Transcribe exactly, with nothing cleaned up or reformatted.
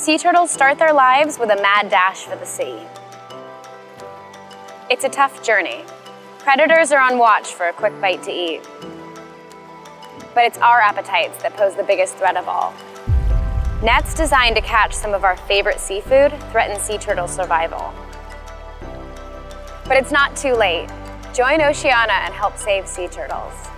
Sea turtles start their lives with a mad dash for the sea. It's a tough journey. Predators are on watch for a quick bite to eat. But it's our appetites that pose the biggest threat of all. Nets designed to catch some of our favorite seafood threaten sea turtle survival. But it's not too late. Join Oceana and help save sea turtles.